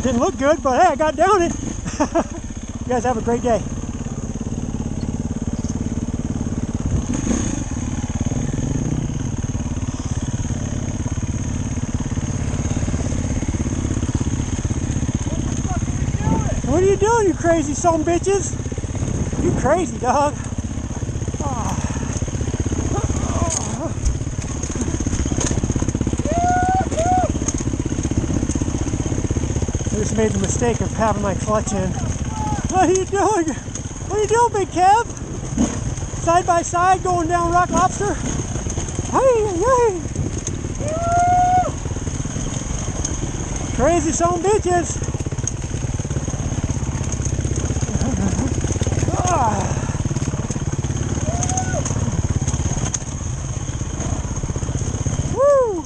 Didn't look good, but hey, I got down it. You guys have a great day. What are you doing, you crazy son of bitches? You crazy, dog. I just made the mistake of having my clutch in. What are you doing? What are you doing, Big Kev? Side by side going down Rock Lobster? Hey, hey. Crazy son of bitches. Woo!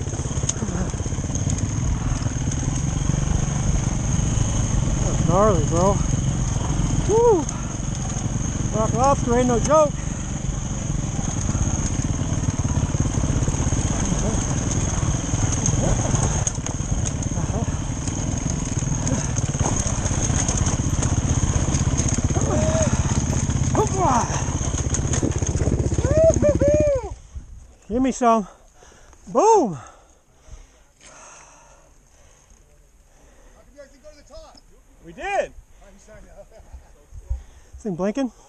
That's gnarly, bro. Woo! Rock Lobster ain't no joke. Give me some. Boom! How come you guys didn't go to the top? We did! This thing blinking?